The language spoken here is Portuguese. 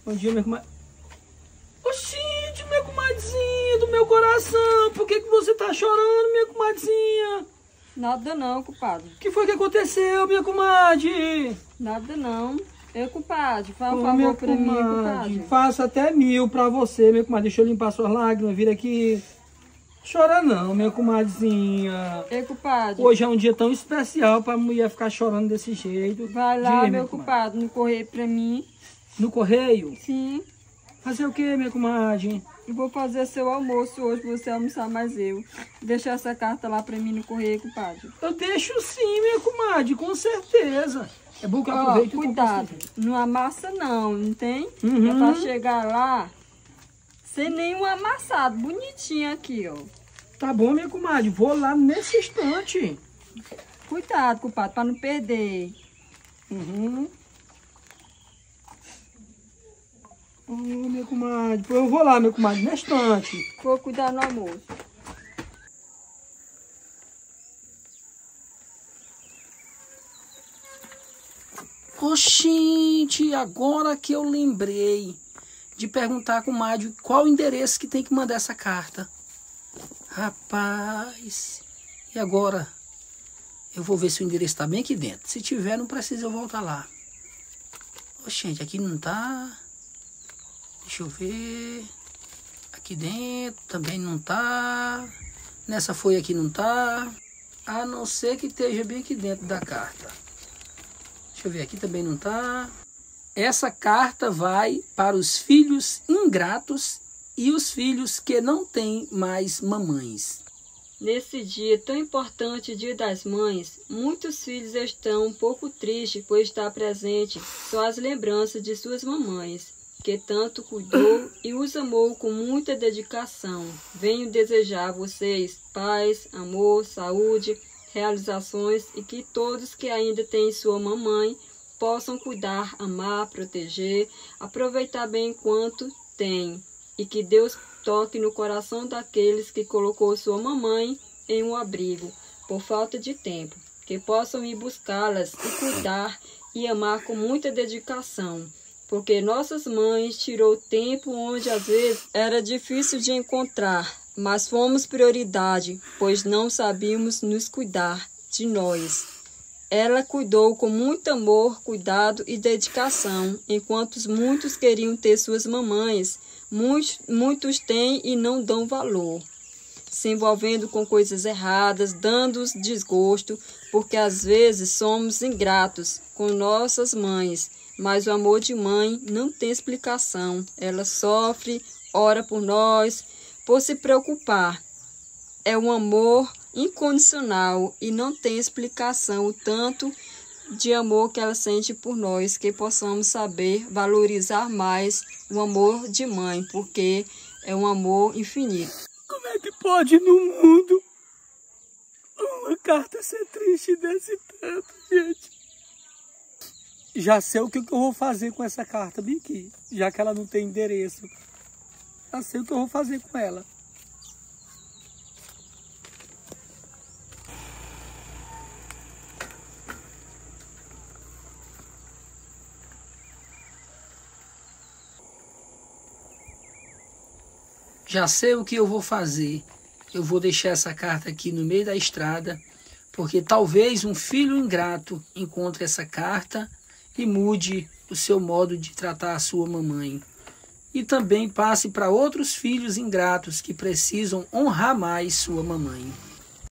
Bom dia, minha comadre. Oxente, minha comadrezinha do meu coração. Por que você tá chorando, minha comadrezinha? Nada não, compadre. O que foi que aconteceu, minha comadre? Nada não. Compadre, faz um favor pra mim, compadre. Faço até 1000 pra você, minha comadre. Deixa eu limpar suas lágrimas, vir aqui. Chora não, minha comadrezinha. Compadre. Hoje é um dia tão especial pra mulher ficar chorando desse jeito. Vai lá, meu compadre, no correio pra mim. No correio? Sim. Fazer o que, minha comadre? Eu vou fazer seu almoço hoje pra você almoçar mais eu. Deixa essa carta lá pra mim no correio, compadre. Eu deixo sim, minha comadre, com certeza. É bom que eu aproveito e cuidado, não amassa não tem? Uhum. É pra chegar lá sem nenhum amassado, bonitinho aqui, ó. Tá bom, minha comadre, vou lá nesse instante. Cuidado, compadre, pra não perder. Uhum. Oh, minha comadre, eu vou lá, minha comadre, nesse instante. Vou cuidar no almoço. Oxente, agora que eu lembrei de perguntar com o Mádio qual o endereço que tem que mandar essa carta. Rapaz, e agora? Eu vou ver se o endereço está bem aqui dentro. Se tiver, não precisa eu voltar lá. Oxente, aqui não tá. Deixa eu ver. Aqui dentro também não tá. Nessa folha aqui não tá. A não ser que esteja bem aqui dentro da carta. Deixa eu ver, aqui também não tá. Essa carta vai para os filhos ingratos e os filhos que não têm mais mamães. Nesse dia tão importante, Dia das Mães, muitos filhos estão um pouco tristes por estar presente só as lembranças de suas mamães, que tanto cuidou e os amou com muita dedicação. Venho desejar a vocês paz, amor, saúde, realizações e que todos que ainda têm sua mamãe possam cuidar, amar, proteger, aproveitar bem enquanto têm e que Deus toque no coração daqueles que colocou sua mamãe em um abrigo por falta de tempo, que possam ir buscá-las e cuidar e amar com muita dedicação, porque nossas mães tirou tempo onde às vezes era difícil de encontrar, mas fomos prioridade, pois não sabíamos nos cuidar de nós. Ela cuidou com muito amor, cuidado e dedicação, enquanto muitos queriam ter suas mamães, muitos têm e não dão valor, se envolvendo com coisas erradas, dando-os desgosto, porque às vezes somos ingratos com nossas mães, mas o amor de mãe não tem explicação. Ela sofre, ora por nós, por se preocupar. É um amor incondicional e não tem explicação o tanto de amor que ela sente por nós, que possamos saber valorizar mais o amor de mãe, porque é um amor infinito. Como é que pode no mundo uma carta ser triste desse tanto, gente? Já sei o que eu vou fazer com essa carta, Biqui, já que ela não tem endereço. Já sei o que eu vou fazer com ela. Já sei o que eu vou fazer. Eu vou deixar essa carta aqui no meio da estrada, porque talvez um filho ingrato encontre essa carta e mude o seu modo de tratar a sua mamãe. E também passe para outros filhos ingratos que precisam honrar mais sua mamãe.